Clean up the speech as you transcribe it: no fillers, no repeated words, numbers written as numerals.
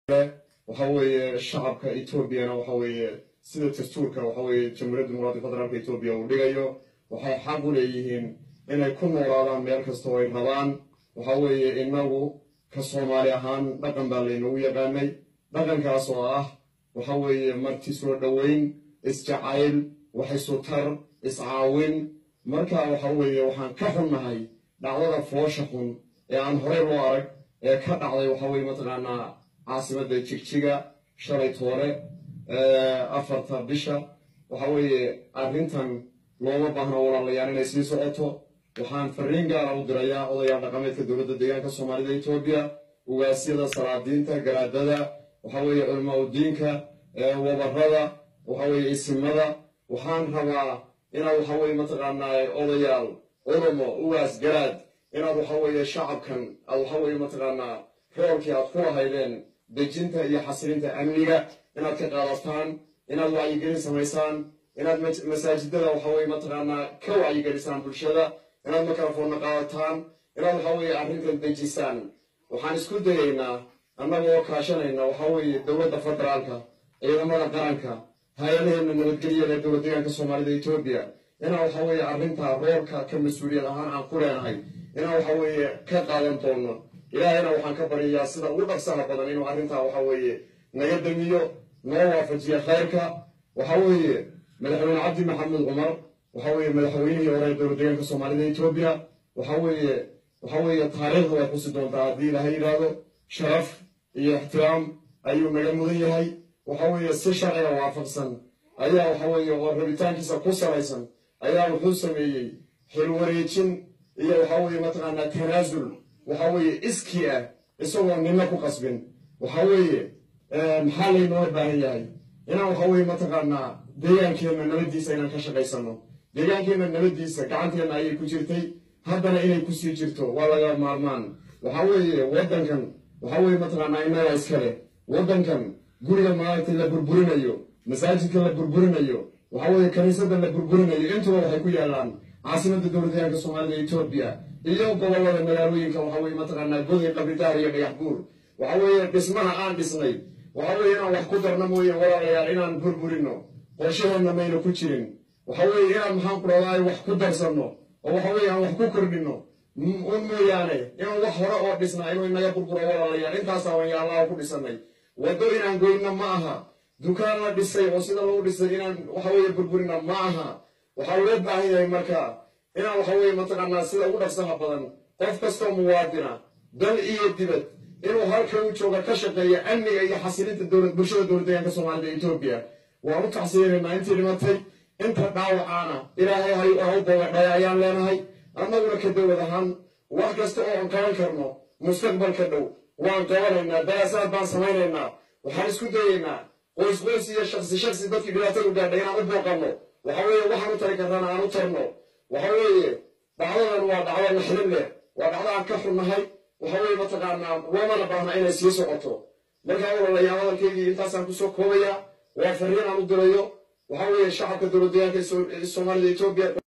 وحوي الشعب كإثيوبيا وحوي سيدة تستورك وحوي جمهورية الديمقراطية الفدرالية إثيوبيا ودقيقو وحي حقوا ليهين إن يكون مرادان ميل كستوي ربان وحوي إنه كصومالي أهان دقن بالينو يغاني دقن كاسواه وحوي مرتي سور دوين إسجعيل وحي سوتر إسعاوين مركا وحوي وحان كحن هاي دعوة فوشحن يعني هوري روارك كدعوة وحوي مثلا عاصمة جيجيغا شري توري أفرتا بيشا وحوي أرنتان لوما باهنا وراليان إنay sii socoto waxaan fariin gaar ah u dirayaa odayaal dhaqameedka dowladda deegaanka Soomaalida Itoobiya ugaasiyada salaadiinta garaadada waxa weeye culimo diinka wabarrada waxa weeye isimada waxaan rabaa inaad waxa weeye mataqaanaa odayaal culimo ugaas garaad inaad waxa weeye shacabkan aad waxa weeye mataqaanaa roolkii aad ku lahaydeen dejinta iyo xasilinta amniga inaad ka qaadataan inaad wacyigelin samaysaan inaad masaajidada waxa weeye mataqaanaa ka wacyigelisaan bulshada inaad mikrafoonna qaadataan inaad waxa weeye arrintan dejisaan waxaan isku dayaynaa annagoo kaashanayna waxa weeye dowladda federaalka ciidamada qaranka hay-adaheena nabadgelyada ee dowlad deegaanka Soomaalida Itoobiya inaan waxa weeye arrintaa roolka ka mas-uuliyad ahaan aan ku leenahay inaan waxa weeye ka qaadan doono ilaahayna waxaan ka baryayaa sida ugu dhaqsaha badan inuu arrintaa waxa weeye naga damiyo noo waafajiyo khayrka waxa weeye madaxweyne cabdi maxamed cumar waxa weeye madaxweynihii hore ee dowlad deegaanka Soomaalida Itoobiya waxa weeye taariikhda way xusi doontaa haddii ilaahay yidhaahdo sharaf iyo ixtiraam ayuu naga mudan yahay waxa weeye si sharciga waafaqsan ayaa waxa weeye oo rabitaankiisa ku salaysan ayaa wuxuu sameeyey xil wareejin iyo waxa weeye mataqaanaa tanaasul waxa weeye iskii ah isagoo nina ku qasbin waxa weeye maxaa laynoo baahan yahay inaan waxa weeye mataqaanaa deegaankeena nabadiisa inaan ka shaqaysano deegaankeena nabadiisa gacanteena ayay ku jirtay haddana inay ku sii jirto waa laga maarmaan waxa weeye waddankan waxa weeye mataqaanaa innaga iskale waddankan guriga maaragtay la burburinayo masaajidka la burburinayo waxa weeye kaniisada la burburinayo intuba waxay ku yaalaan caasimadda dowlad deegaanka Soomaalida Itoobiya iyo gobollada magaalooyinka waxa weeye mataqaanaa goday qabidaar iyo dhagax buur waxa weeye dhismaha aan dhisnay waxa weeye inaan wax ku darno mooye walaalayaal inaan burburino qorshaheena mayna ku jirin waxa weeye inaan maxaan ku dhahay wax ku darsanno oo waxa weeye aan wax ku kordhino mooyaane inaan wax hore oo dhisnaa inuu inaga burburo walaalayaal intaasaa waan yaa Allah ku dhisanay wado inaan goyno ma aha dukaan la dhisay oo sida loo dhisay inaan waxa weeye burburina ma aha waxa loo baahan yahay marka inaan waxa weeye mataqaanaa sida ugu dhaqsaha badan qof kastoo muwaadina dal iyo dibad inuu halkan u jooga ka shaqeeyo amniga iyo xasilinta bulshada dowlad deegaanka Soomaalida Itoobiya waan u tacsiyeynaa intii dhimatay inta dhaawacaana ilaahay ha u boogadhay ayaan leenahay annaguna ka dowlad ahaan wax kasta oo aan qaban karno mustaqbalka dhow waan qabanaynaa daraasaad baan samaynaynaa waxaan isku dayaynaa qoys iyo shakhsi dadkii dhibaatada u gaadhay inaan u booqanno waxa weeye waxaan u tari karnana aan u tarno waxa weeye dhacdadan waa dhacdo naxdin leh waa dhacdo aan ka xunnahay waxa weeye mataqaanaa loomana baahna inay sii socoto markaa walaalayaal hadalkaygii intaasaan kusoo koobayaa waa fariin aan u dirayo waxa weeye shacabka dowlad deegaanka Soomaalida Itoobiya